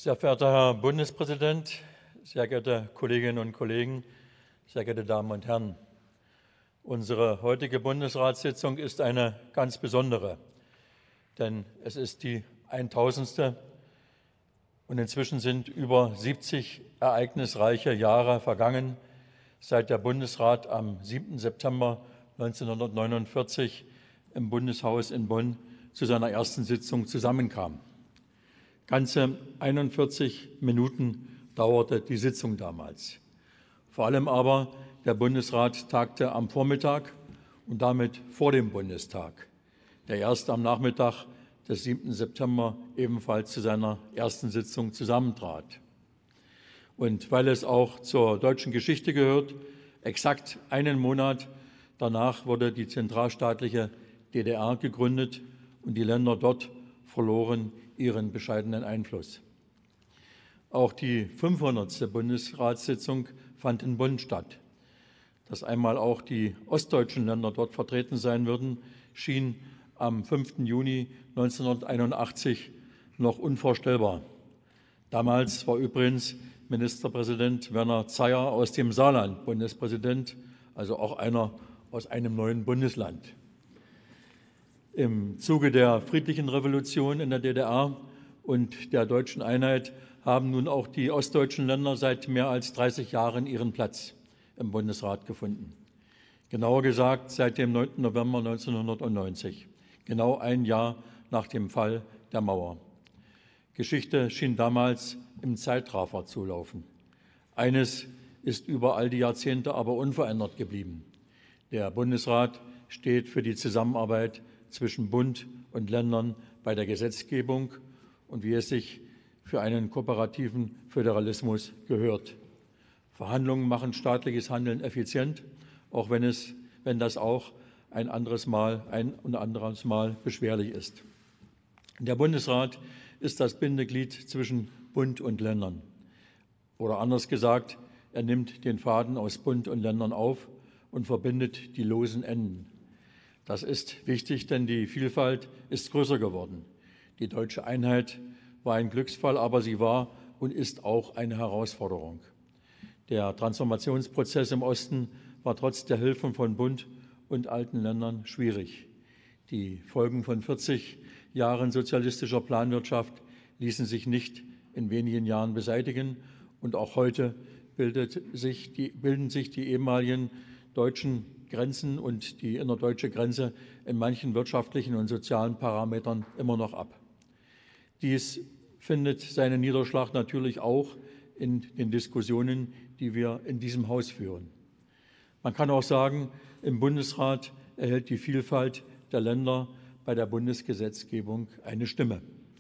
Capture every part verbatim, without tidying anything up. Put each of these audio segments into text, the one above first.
Sehr verehrter Herr Bundespräsident, sehr geehrte Kolleginnen und Kollegen, sehr geehrte Damen und Herren! Unsere heutige Bundesratssitzung ist eine ganz besondere, denn es ist die tausendste und inzwischen sind über siebzig ereignisreiche Jahre vergangen, seit der Bundesrat am siebten September neunzehnhundertneunundvierzig im Bundeshaus in Bonn zu seiner ersten Sitzung zusammenkam. Ganze einundvierzig Minuten dauerte die Sitzung damals. Vor allem aber der Bundesrat tagte am Vormittag und damit vor dem Bundestag, der erst am Nachmittag des siebten September ebenfalls zu seiner ersten Sitzung zusammentrat. Und weil es auch zur deutschen Geschichte gehört, exakt einen Monat danach wurde die zentralstaatliche D D R gegründet und die Länder dort verloren ihren bescheidenen Einfluss. Auch die fünfhundertste Bundesratssitzung fand in Bonn statt. Dass einmal auch die ostdeutschen Länder dort vertreten sein würden, schien am fünften Juni neunzehnhunderteinundachtzig noch unvorstellbar. Damals war übrigens Ministerpräsident Werner Zeyer aus dem Saarland Bundespräsident, also auch einer aus einem neuen Bundesland. Im Zuge der friedlichen Revolution in der D D R und der deutschen Einheit haben nun auch die ostdeutschen Länder seit mehr als dreißig Jahren ihren Platz im Bundesrat gefunden. Genauer gesagt seit dem neunten November neunzehnhundertneunzig, genau ein Jahr nach dem Fall der Mauer. Geschichte schien damals im Zeitraffer zu laufen. Eines ist über all die Jahrzehnte aber unverändert geblieben. Der Bundesrat steht für die Zusammenarbeit zwischen Bund und Ländern bei der Gesetzgebung und wie es sich für einen kooperativen Föderalismus gehört. Verhandlungen machen staatliches Handeln effizient, auch wenn, es, wenn das auch ein anderes Mal, ein und anderes Mal beschwerlich ist. Der Bundesrat ist das Bindeglied zwischen Bund und Ländern. Oder anders gesagt, er nimmt den Faden aus Bund und Ländern auf und verbindet die losen Enden. Das ist wichtig, denn die Vielfalt ist größer geworden. Die deutsche Einheit war ein Glücksfall, aber sie war und ist auch eine Herausforderung. Der Transformationsprozess im Osten war trotz der Hilfen von Bund und alten Ländern schwierig. Die Folgen von vierzig Jahren sozialistischer Planwirtschaft ließen sich nicht in wenigen Jahren beseitigen. Und auch heute bildet sich die, bilden sich die ehemaligen deutschen Grenzen und die innerdeutsche Grenze in manchen wirtschaftlichen und sozialen Parametern immer noch ab. Dies findet seinen Niederschlag natürlich auch in den Diskussionen, die wir in diesem Haus führen. Man kann auch sagen, im Bundesrat erhält die Vielfalt der Länder bei der Bundesgesetzgebung eine Stimme.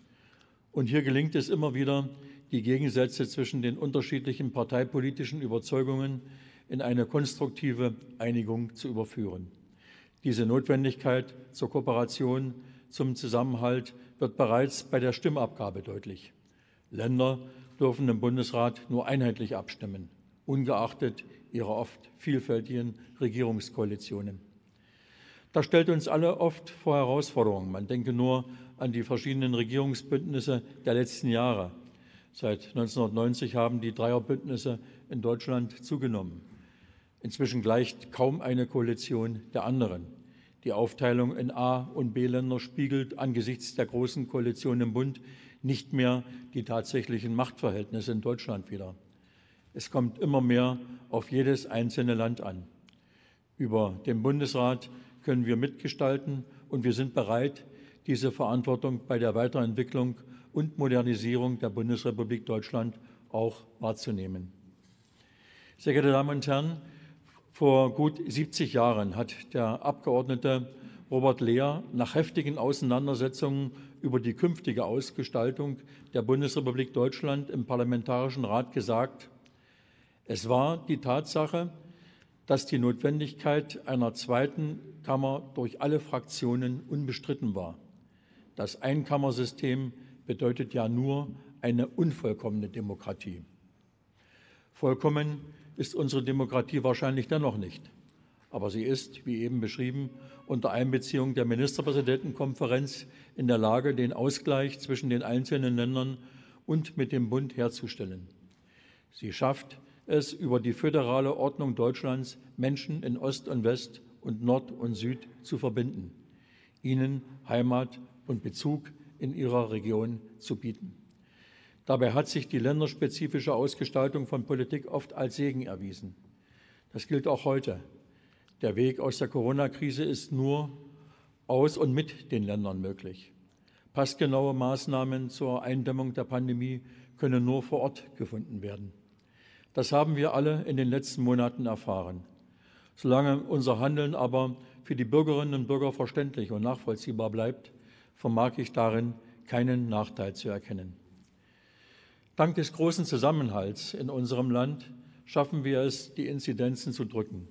Und hier gelingt es immer wieder, die Gegensätze zwischen den unterschiedlichen parteipolitischen Überzeugungen in eine konstruktive Einigung zu überführen. Diese Notwendigkeit zur Kooperation, zum Zusammenhalt wird bereits bei der Stimmabgabe deutlich. Länder dürfen im Bundesrat nur einheitlich abstimmen, ungeachtet ihrer oft vielfältigen Regierungskoalitionen. Das stellt uns alle oft vor Herausforderungen. Man denke nur an die verschiedenen Regierungsbündnisse der letzten Jahre. Seit neunzehnhundertneunzig haben die Dreierbündnisse in Deutschland zugenommen. Inzwischen gleicht kaum eine Koalition der anderen. Die Aufteilung in A- und B-Länder spiegelt angesichts der großen Koalition im Bund nicht mehr die tatsächlichen Machtverhältnisse in Deutschland wider. Es kommt immer mehr auf jedes einzelne Land an. Über den Bundesrat können wir mitgestalten und wir sind bereit, diese Verantwortung bei der Weiterentwicklung und Modernisierung der Bundesrepublik Deutschland auch wahrzunehmen. Sehr geehrte Damen und Herren, vor gut siebzig Jahren hat der Abgeordnete Robert Lehr nach heftigen Auseinandersetzungen über die künftige Ausgestaltung der Bundesrepublik Deutschland im Parlamentarischen Rat gesagt, es war die Tatsache, dass die Notwendigkeit einer zweiten Kammer durch alle Fraktionen unbestritten war. Das Einkammersystem bedeutet ja nur eine unvollkommene Demokratie. Vollkommen ist unsere Demokratie wahrscheinlich dennoch nicht. Aber sie ist, wie eben beschrieben, unter Einbeziehung der Ministerpräsidentenkonferenz in der Lage, den Ausgleich zwischen den einzelnen Ländern und mit dem Bund herzustellen. Sie schafft es, über die föderale Ordnung Deutschlands Menschen in Ost und West und Nord und Süd zu verbinden, ihnen Heimat und Bezug in ihrer Region zu bieten. Dabei hat sich die länderspezifische Ausgestaltung von Politik oft als Segen erwiesen. Das gilt auch heute. Der Weg aus der Corona-Krise ist nur aus und mit den Ländern möglich. Passgenaue Maßnahmen zur Eindämmung der Pandemie können nur vor Ort gefunden werden. Das haben wir alle in den letzten Monaten erfahren. Solange unser Handeln aber für die Bürgerinnen und Bürger verständlich und nachvollziehbar bleibt, vermag ich darin keinen Nachteil zu erkennen. Dank des großen Zusammenhalts in unserem Land schaffen wir es, die Inzidenzen zu drücken.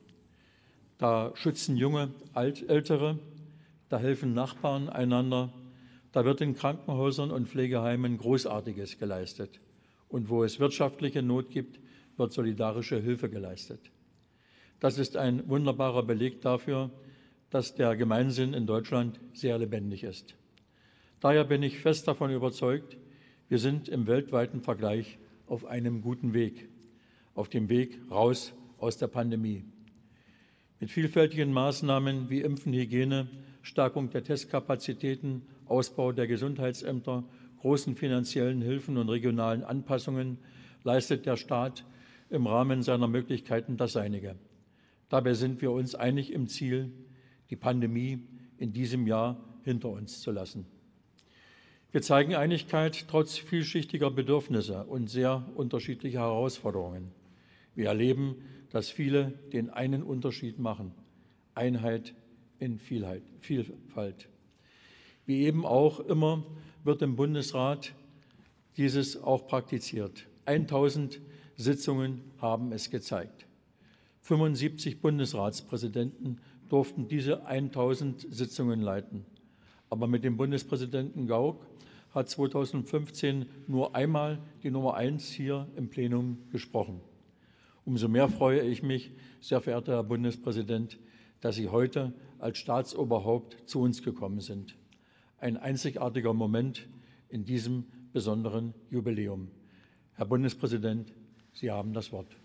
Da schützen Junge Alt, Ältere, da helfen Nachbarn einander, da wird in Krankenhäusern und Pflegeheimen Großartiges geleistet. Und wo es wirtschaftliche Not gibt, wird solidarische Hilfe geleistet. Das ist ein wunderbarer Beleg dafür, dass der Gemeinsinn in Deutschland sehr lebendig ist. Daher bin ich fest davon überzeugt, wir sind im weltweiten Vergleich auf einem guten Weg, auf dem Weg raus aus der Pandemie. Mit vielfältigen Maßnahmen wie Impfen, Hygiene, Stärkung der Testkapazitäten, Ausbau der Gesundheitsämter, großen finanziellen Hilfen und regionalen Anpassungen leistet der Staat im Rahmen seiner Möglichkeiten das Seinige. Dabei sind wir uns einig im Ziel, die Pandemie in diesem Jahr hinter uns zu lassen. Wir zeigen Einigkeit trotz vielschichtiger Bedürfnisse und sehr unterschiedlicher Herausforderungen. Wir erleben, dass viele den einen Unterschied machen: Einheit in Vielheit, Vielfalt. Wie eben auch immer wird im Bundesrat dieses auch praktiziert. tausend Sitzungen haben es gezeigt. fünfundsiebzig Bundesratspräsidenten durften diese tausend Sitzungen leiten. Aber mit dem Bundespräsidenten Gauck hat zweitausendfünfzehn nur einmal die Nummer eins hier im Plenum gesprochen. Umso mehr freue ich mich, sehr verehrter Herr Bundespräsident, dass Sie heute als Staatsoberhaupt zu uns gekommen sind. Ein einzigartiger Moment in diesem besonderen Jubiläum. Herr Bundespräsident, Sie haben das Wort.